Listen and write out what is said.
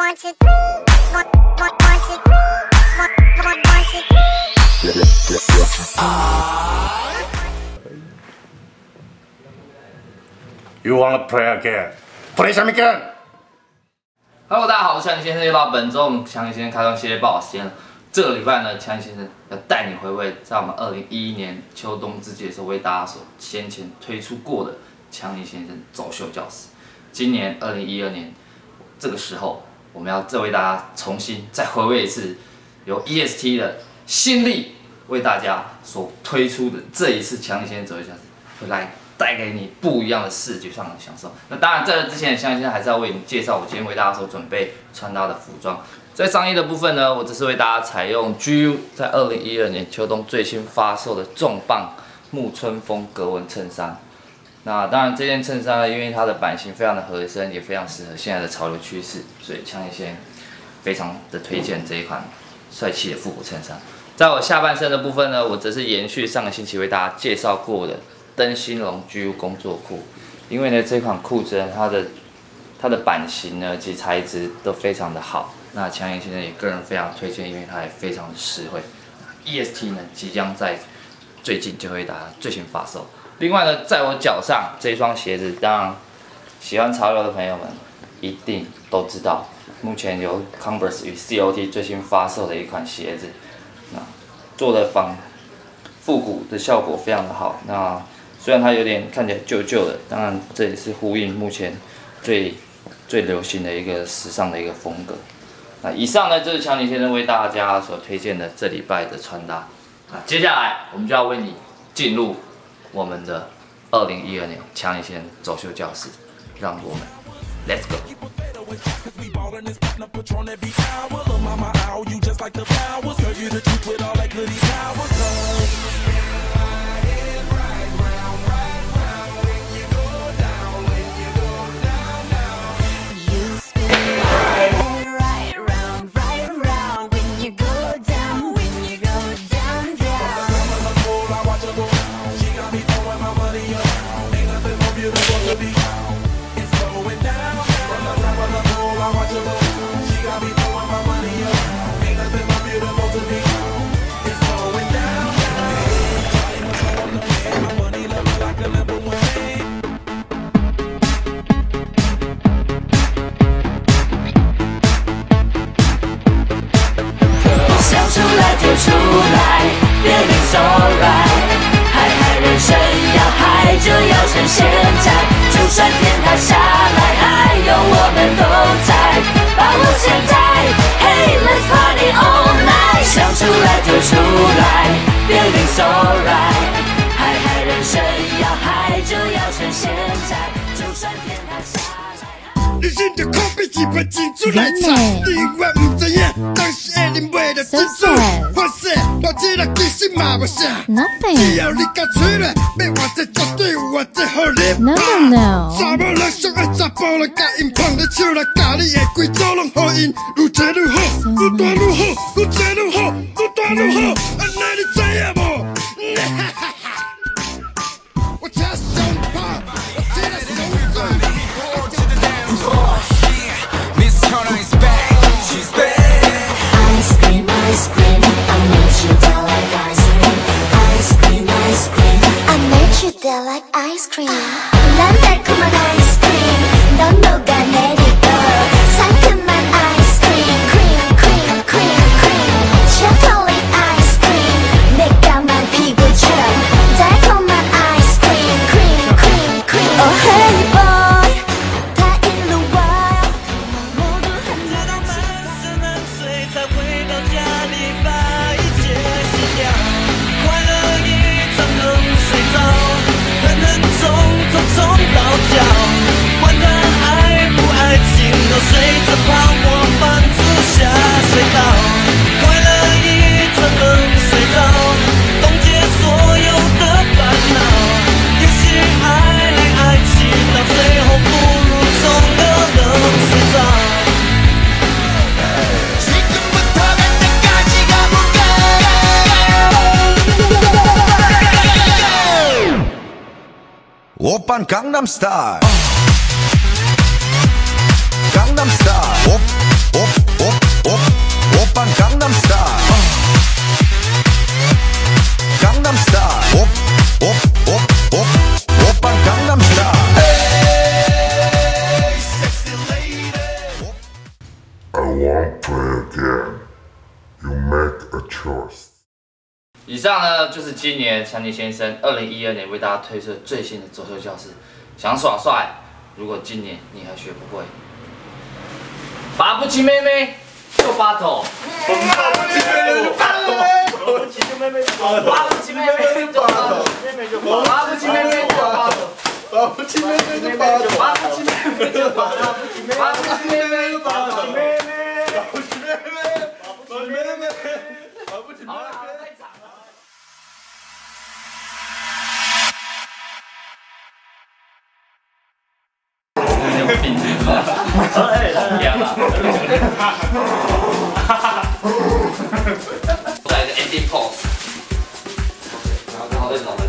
You wanna play again? Play 什么 game? Hello， 大家好，我是强尼先生。又到本周我们强尼先生开创系列报时间了。这个礼拜呢，强尼先生要带你回味在我们2011年秋冬之季的时候为大家所先前推出过的强尼先生走秀教室。今年2012年这个时候，我们要再为大家重新再回味一次由 EST 的新力为大家所推出的这一次强尼先生走秀教室，会来带给你不一样的视觉上的享受。那当然，在这之前，强尼先生还是要为你介绍我今天为大家所准备穿搭的服装。在上衣的部分呢，我这是为大家采用 GU 在2012年秋冬最新发售的重磅木春风格纹衬衫。那当然，这件衬衫呢，因为它的版型非常的合身，也非常适合现在的潮流趋势，所以强尼先生非常的推荐这一款帅气的复古衬衫。在我下半身的部分呢，我则是延续上个星期为大家介绍过的灯芯绒 GU 工作裤，因为呢这款裤子呢它的版型呢及材质都非常的好，那强尼先生也个人非常推荐，因为它也非常的实惠。EST 呢即将在最近就会大家最新发售。另外呢，在我脚上这一双鞋子，当然喜欢潮流的朋友们一定都知道，目前由 Converse 与 COT 最新发售的一款鞋子，那做的复古的效果非常的好。那虽然它有点看起来旧旧的，当然这也是呼应目前最流行的一个时尚的一个风格。那以上呢就是强尼先生为大家所推荐的这礼拜的穿搭。那接下来我们就要为你进入我们的2012年强尼先生走秀教室，让我们 Let's go。 出来就出来 ，Feeling so right， 嗨，人生要嗨就要趁现在，就算天塌下来，还有我们都在，把握现在 ，Hey let's party all night， 想出来就出来 ，Feeling so right， 嗨，人生要嗨就要趁现在，就算天塌下来。 你忍着口鼻一杯珍珠奶茶，你永远不知影，当时的人为了珍珠，发誓偌这人其实嘛无啥，只要你敢吹来，要换这绝对有换这好你拍。查某人上爱查甫人，甲因捧咧手来，甲你的规组拢互因愈坐愈好，愈大愈好，愈坐愈好，愈大愈好，安尼你知影无？我车上拍，我这个上水。Is back, she's back. Ice cream, I made you down like ice cream. Ice cream, I made you down like ice cream. 난 달콤한 ice cream, 넌 녹아내리고 상큼한 ice cream, cream, cream, cream, cream. chocolate ice cream, 내 까만 피부처럼 달콤한 ice cream, cream, cream, cream. Oh hey boy, 다 일로 와요. 오빤 강남스타일 강남스타일 won't play again. You make a choice. 以上呢就是今年强尼先生2012年为大家推出的最新的走秀教室。想耍帅，如果今年你还学不会，拔不起妹妹就拔头，拔不起妹妹就拔头，拔不起妹妹就拔头，拔不起妹妹就拔头，拔不起妹妹就拔头，拔不起妹妹就拔头，拔不起妹妹就拔头，拔不起妹妹就拔头，拔不起妹妹，拔不起妹妹，拔不起妹妹，拔不起妹妹。好了，太惨了。有病是吧？一样啊。再一个 ending pose，然后再走。